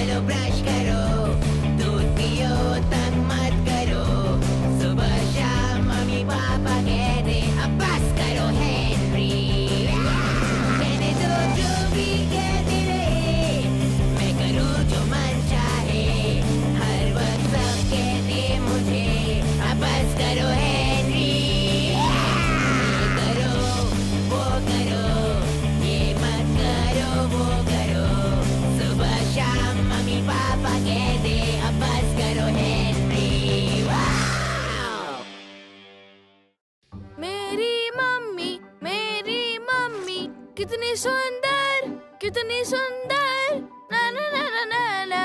चलो ब्रश करो, दूध पियो तंग मत करो, सुबह शाम मम्मी पापा कहते अब बस करो हेनरी। कहने दो जो भी कहते रहे, मैं करूँ जो मन चाहे, हर वक्त सब कहते मुझे अब बस करो हेनरी। ये करो वो करो, ये मत करो वो करो, सुबह शाम मम्मी पापा कहते अब बस करो हेनरी। मेरी मम्मी कितनी सुंदर, कितनी सुंदर, ना ना ना ना ना ना।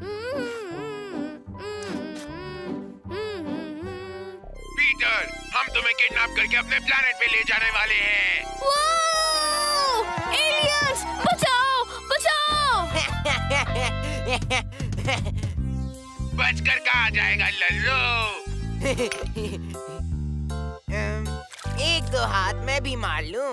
पीटर, हम तुम्हें किडनैप करके अपने प्लेनेट पे ले जाने वाले हैं। वाओ! एलियंस, बचाओ, बचाओ! बचकर कहाँ जाएगा लल्लू? एक दो हाथ में भी मार लूं।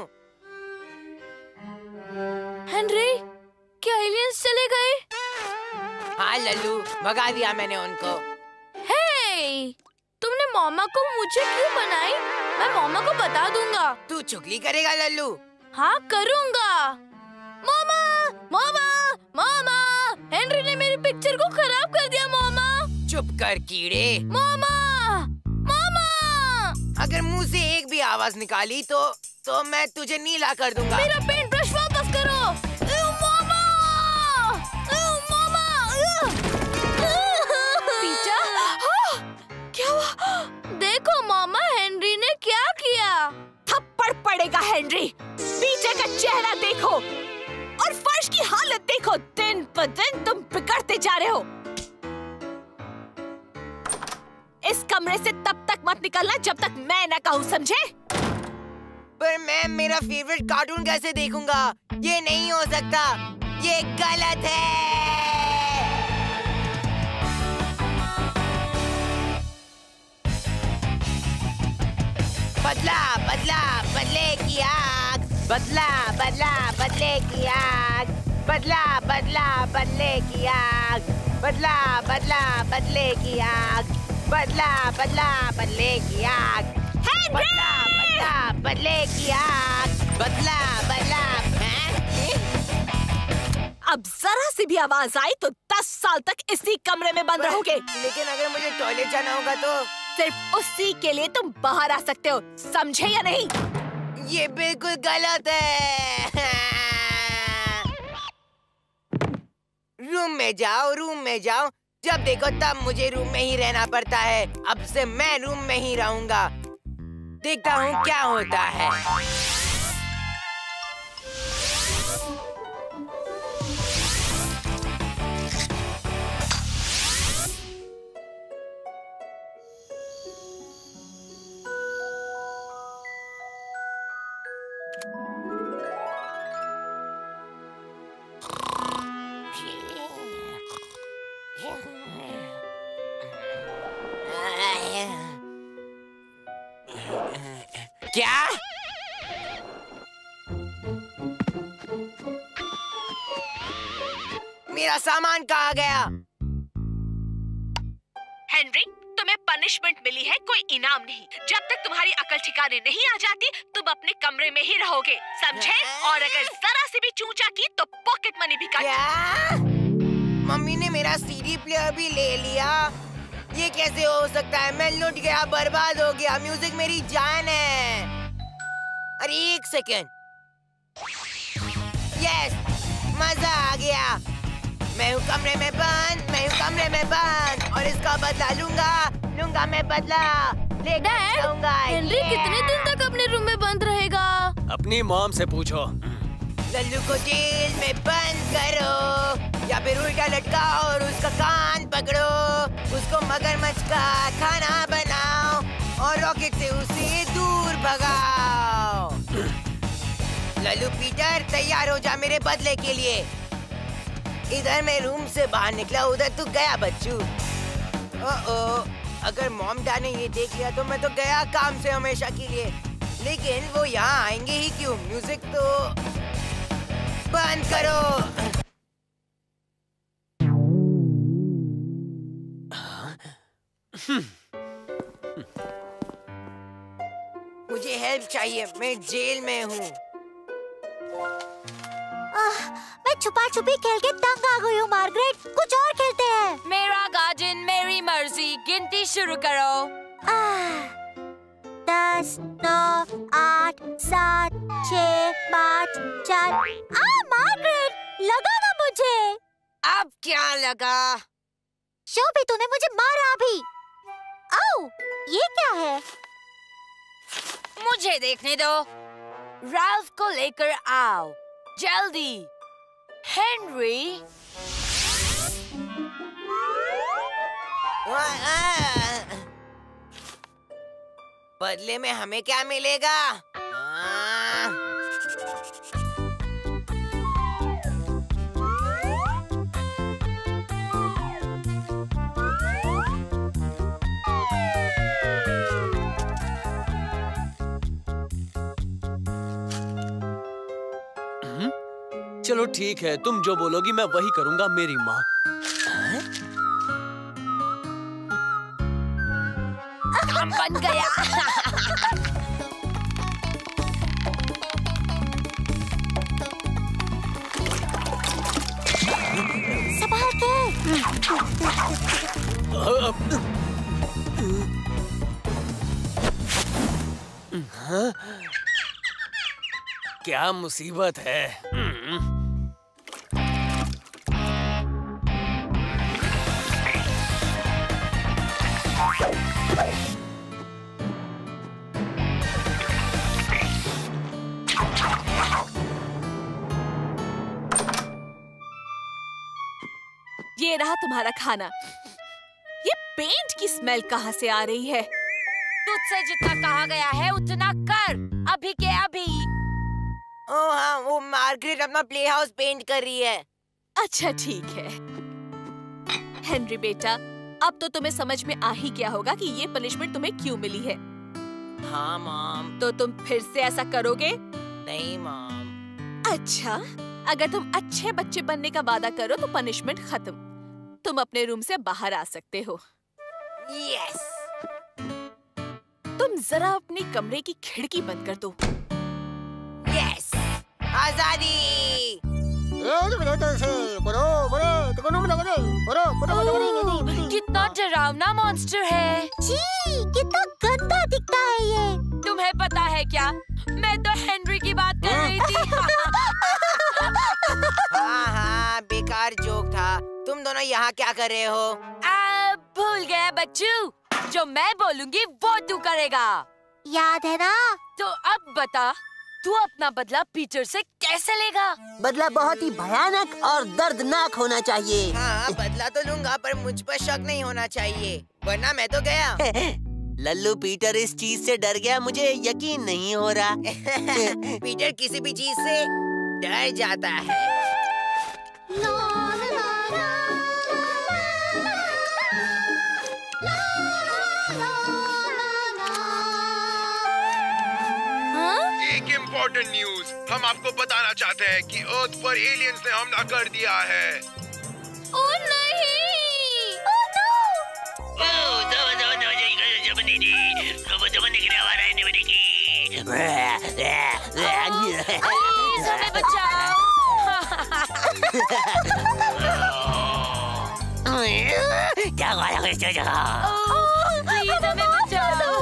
हेनरी, क्या एलियंस चले गए? हाँ लल्लू, भगा दिया मैंने उनको। हे, तुमने मामा को मुझे क्यों बनाई? मैं मामा को बता दूंगा। तू चुगली करेगा लल्लू? हाँ करूंगा। मामा, मामा, मामा, हेनरी ने मेरी पिक्चर को खराब कर दिया मामा। चुप कर कीड़े। मामा, मामा। अगर मुंह से एक भी आवाज निकाली तो मैं तुझे नीला कर दूंगा। मेरा पेंट ब्रश वापस करो। मामा, मामा। पीटर, क्या हुआ? देखो मामा, हेनरी ने क्या किया? थप्पड़ पड़ेगा हेनरी। पीटर का चेहरा देखो और फर्श की हालत देखो। दिन पर दिन तुम बिगड़ते जा रहे हो। इस कमरे से तब तक मत निकलना जब तक मैं न कहूँ, समझे? पर मैं मेरा फेवरेट कार्टून कैसे देखूंगा? ये नहीं हो सकता, ये गलत है। बदला बदला बदले की आग, बदला बदला बदले की आग, बदला बदला बदले की आग, बदला बदला बदले की आग, बदला बदला बदले की आग, बदला बदला बदले की आग, बदला बदला। अब जरा सी भी आवाज आई तो 10 साल तक इसी कमरे में बंद रहोगे। लेकिन अगर मुझे टॉयलेट जाना होगा तो? सिर्फ उसी के लिए तुम बाहर आ सकते हो, समझे या नहीं? ये बिल्कुल गलत है। रूम में जाओ, रूम में जाओ। जब देखो तब मुझे रूम में ही रहना पड़ता है। अब से मैं रूम में ही रहूंगा। देखता हूँ क्या होता है। क्या? मेरा सामान कहाँ गया? हेनरी, तुम्हें पनिशमेंट मिली है, कोई इनाम नहीं। जब तक तुम्हारी अकल ठिकाने नहीं आ जाती तुम अपने कमरे में ही रहोगे, समझे? और अगर जरा सी भी चूचा की तो पॉकेट मनी भी काट। क्या? मम्मी ने मेरा सीडी प्लेयर भी ले लिया। ये कैसे हो सकता है? मैं लुट गया, बर्बाद हो गया। म्यूजिक मेरी जान है। अरे एक सेकेंड। यस, मजा आ गया। मैं हूँ कमरे में बंद, मैं हूँ कमरे में बंद और इसका बदला लूंगा मैं बदला। डैड, हेनरी कितने दिन तक अपने रूम में बंद रहेगा? अपनी मॉम से पूछो। लल्लू को जेल में बंद करो या फिर उल्टा लटकाओ और उसका कान पकड़ो। उसको मगरमच्छ का खाना बनाओ और रॉकेट से उसे दूर भगाओ। लल्लू पीटर, तैयार हो जा मेरे बदले के लिए। इधर मैं रूम से बाहर निकला, उधर तू गया बच्चू। ओह, अगर मॉम डैड ने ये देख लिया तो मैं तो गया काम से हमेशा के लिए। लेकिन वो यहाँ आएंगे ही क्यों? म्यूजिक तो बंद करो। मुझे हेल्प चाहिए, मैं जेल में हूँ। मैं छुपा छुपी खेल के तंग आ गई हूँ मार्गरेट, कुछ और खेलते हैं। मेरा गार्डन मेरी मर्जी, गिनती शुरू करो। 10, 9, 8, 7, 6, 5, 4। मार्गरेट, लगा ना मुझे। अब क्या लगा? शोभी, तूने मुझे मारा अभी। आओ, ये क्या है? मुझे देखने दो। राल्फ को लेकर आओ, जल्दी। हेनरी। बदले में हमें क्या मिलेगा? चलो ठीक है, तुम जो बोलोगी मैं वही करूंगा मेरी माँ। काम बन गया। संभाल के। क्या मुसीबत है। ये रहा तुम्हारा खाना। ये पेंट की स्मेल कहाँ से आ रही है? तुझसे जितना कहा गया है उतना कर, अभी के अभी। ओह हाँ, वो मार्गरेट अपना प्ले हाउस पेंट कर रही है। अच्छा ठीक है। हेनरी बेटा, अब तो तुम्हें समझ में आ ही गया होगा कि ये पनिशमेंट तुम्हें क्यों मिली है। हाँ मॉम। तो तुम फिर से ऐसा करोगे? नहीं मॉम। अच्छा, अगर तुम अच्छे बच्चे बनने का वादा करो तो पनिशमेंट खत्म। तुम अपने रूम से बाहर आ सकते हो। यस। तुम जरा अपनी कमरे की खिड़की बंद कर दो। यस। आजादी। कितना डरावना मॉन्स्टर है। जी, कितना गंदा दिखता है ये। तुम्हें पता है क्या, मैं तो हेनरी की बात कर रही थी। हाँ हाँ, बेकार जोक था। तुम दोनों यहाँ क्या कर रहे हो? भूल गया बच्चू, जो मैं बोलूंगी वो तू करेगा। याद है ना? तो अब बता, तू अपना बदला पीटर से कैसे लेगा? बदला बहुत ही भयानक और दर्दनाक होना चाहिए। हाँ, बदला तो लूंगा, पर मुझ पर शक नहीं होना चाहिए, वरना मैं तो गया। लल्लू पीटर इस चीज से डर गया, मुझे यकीन नहीं हो रहा। पीटर किसी भी चीज से डर जाता है। एक इम्पोर्टेंट न्यूज हम आपको बताना चाहते हैं कि अर्थ पर एलियंस ने हमला कर दिया है। ओह नहीं! Oh no! प्लीज हमें बचाओ। प्लीज हमें बचाओ।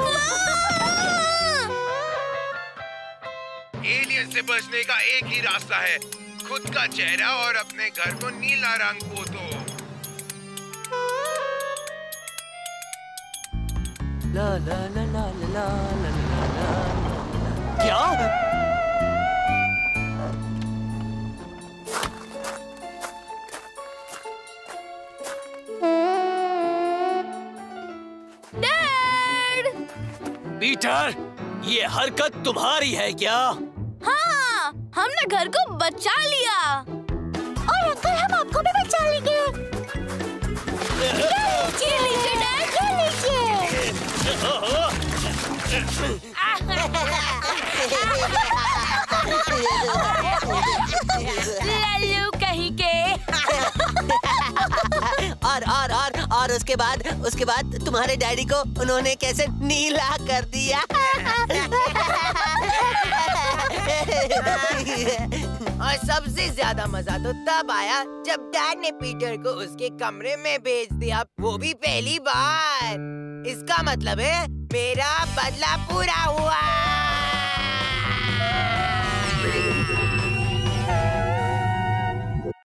एलियन से बचने का एक ही रास्ता है, खुद का चेहरा और अपने घर को नीला रंग पोतो। ला ला ला ला ला ला ला ला। क्या? डैड! पीटर, ये हरकत तुम्हारी है क्या? हाँ, हमने घर को बचा लिया। और अंकल, हम आपको भी बचा लेंगे। ये लीजिए डैड, ये लीजिए। लल्लू कहीं के। और उसके बाद तुम्हारे डैडी को उन्होंने कैसे नीला कर दिया। और सबसे ज्यादा मजा तो तब आया जब डैड ने पीटर को उसके कमरे में भेज दिया, वो भी पहली बार। इसका मतलब है मेरा बदला पूरा हुआ।